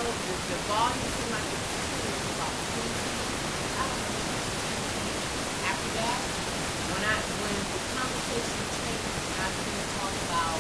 the volume seemed like it was about 20. I don't know. After that, when the conversation changed and I began to talk about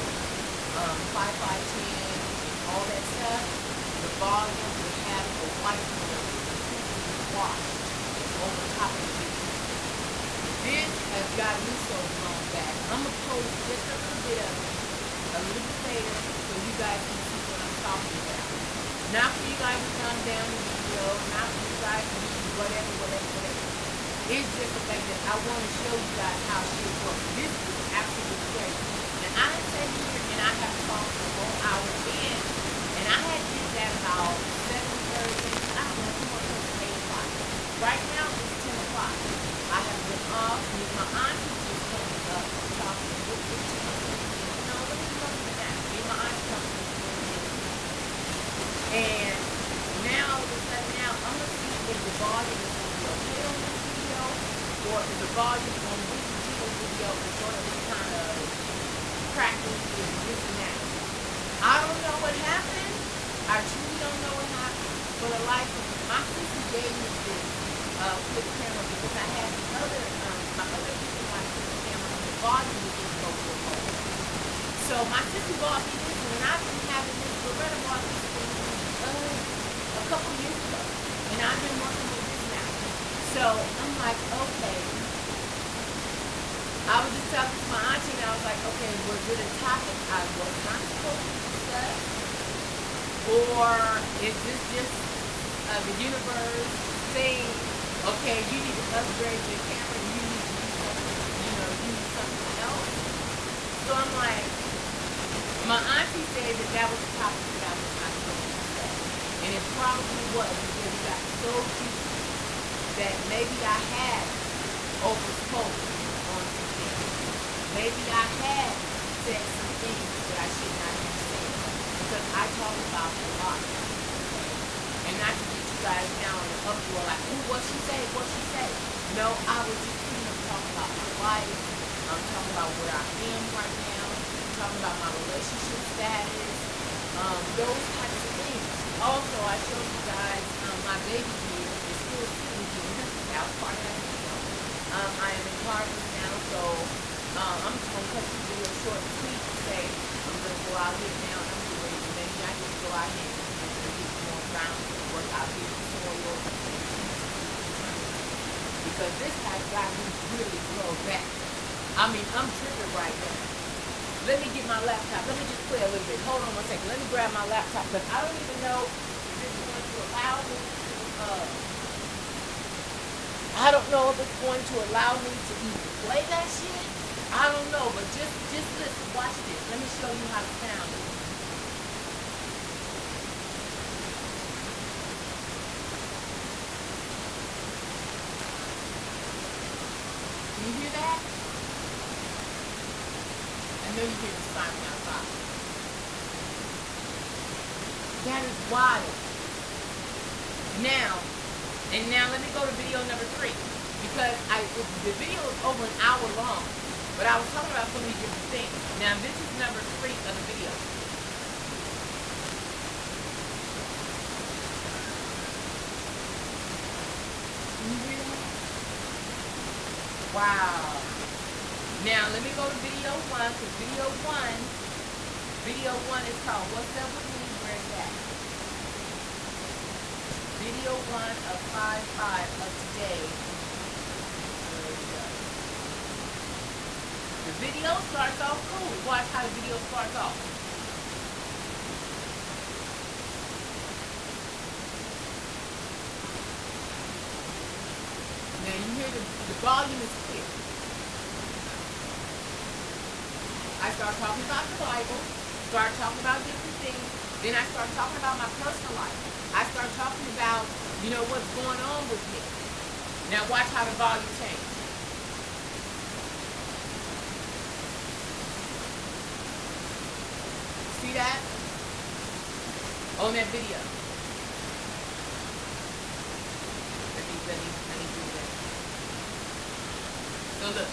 5510 and all that stuff, the volume would have a white noise completely washed over top of the video. This has got me so blown back. I'm going to post just a little bit of it a little bit later so you guys can see what I'm talking about. Not for you guys to come down the video, not for you guys to do whatever. It's just the fact that I want to show you guys how shit works. This is absolutely crazy. And I sat here and I have talked for a whole hour in, and I had did that about 7:30. I don't know, somewhere close to 8 o'clock. Right now it's 10 o'clock. I have been off with my auntie just coming up talking with the no, let me go to that. Me and my auntie coming and now all of a sudden now I'm gonna see if the volume is gonna be okay on this video or if the volume on this video is sort of kind of crackling and this and that. I don't know what happened. I truly don't know what happened. For the life of me, my sister gave me this flip camera because I had the other my other flip camera and the volume was just go so low. So my sister bought me this one and I've been having this. Loretta bought this one a couple years ago, and I've been working with this now. So I'm like, okay. I was just talking to my auntie, and I was like, okay, was it a topic I was not supposed to discuss, or is this just the universe saying, okay, you need to upgrade your camera, you need to do something, use something else? So I'm like, my auntie said that was a topic that I was not supposed to discuss. And it probably was because it got so deep that maybe I had overspoken on some things. Maybe I had said some things that I should not have said. Because I talk about a lot. Okay? And not to get you guys down in the uproar like, ooh, what she say? No, I was just talking about my life. I'm talking about where I am right now. I'm talking about my relationship status. Those types of things. Also, I showed you guys my baby here is still sitting here. That was part of that video. I am in Harvard now, so I'm just going to cut this video short and sweet and say I'm going to go out here now and I'm getting ready to maybe I just go out here and get some more ground and work out here in the soil because this has got me really blow back. I mean, I'm tripping right now. Let me get my laptop. Let me just play a little bit. Hold on one second. Let me grab my laptop because I don't even know if it's going to allow me to, I don't know if it's going to allow me to even play that shit. I don't know, but just listen. Watch this. Let me show you how to sound it. Can you hear that? I know you hear the siren outside. That is wild. Now let me go to video number 3 because the video is over an hour long, but I was talking about so many different things. Now this is number 3 of the video. Can you hear that? Wow. Now, let me go to video 1, because video 1 is called What's Up With Me, Where It's At. Video 1 of 5/5 of today. There we go. The video starts off cool. Watch how the video starts off. Now, you hear the volume is clear. I start talking about the Bible, start talking about different things, then I start talking about my personal life. I start talking about, what's going on with me. Now watch how the volume changes. See that? On that video. Let me do that. So look.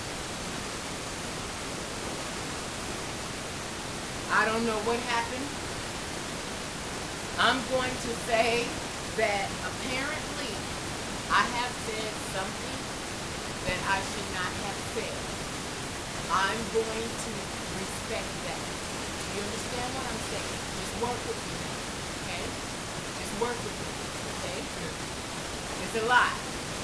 I don't know what happened. I'm going to say that apparently I have said something that I should not have said. I'm going to respect that. Do you understand what I'm saying? Just work with me, okay? Just work with me, okay? It's a lie.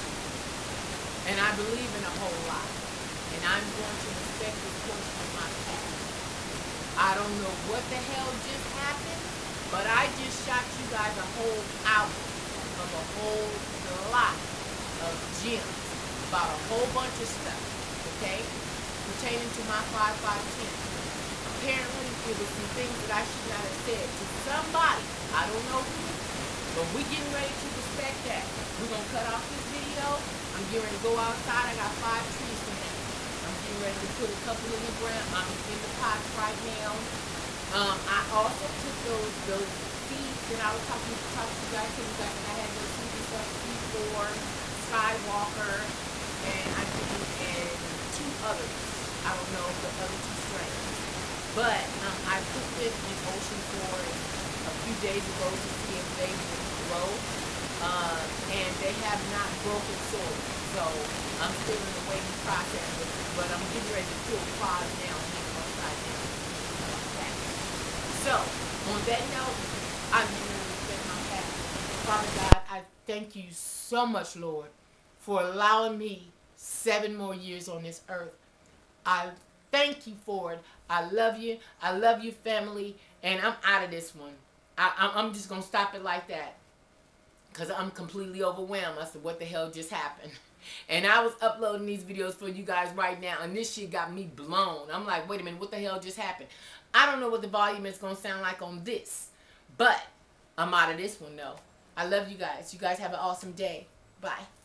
And I believe in a whole lot. And I'm going to respect this portion of my past. I don't know what the hell just happened, but I just shot you guys a whole hour of a whole lot of gems about a whole bunch of stuff, okay? Pertaining to my 5510. Apparently, it was some things that I should not have said to somebody. I don't know who, but we're getting ready to respect that. We're going to cut off this video. I'm getting ready to go outside. I got 5 trees to hang. I'm getting ready to put a couple in the ground. I'm in the pots right now. I also took those seeds that I was talking to you guys that I had those seeds and stuff before, Skywalker, and I think and 2 others. I don't know the other 2 strains. But I put this in ocean forest a few days ago to see if they would grow. And they have not broken soil. So I'm still in the waiting process with it. But I'm getting ready to pull pods now and hang them upside down. Okay. So, on that note, I'm going to respect my past. Father God, I thank you so much, Lord, for allowing me 7 more years on this earth. I thank you for it. I love you. I love you, family. And I'm out of this one. I'm just going to stop it like that. Because I'm completely overwhelmed. I said, what the hell just happened? And I was uploading these videos for you guys right now. And this shit got me blown. I'm like, wait a minute. What the hell just happened? I don't know what the volume is going to sound like on this. But I'm out of this one, though. I love you guys. You guys have an awesome day. Bye.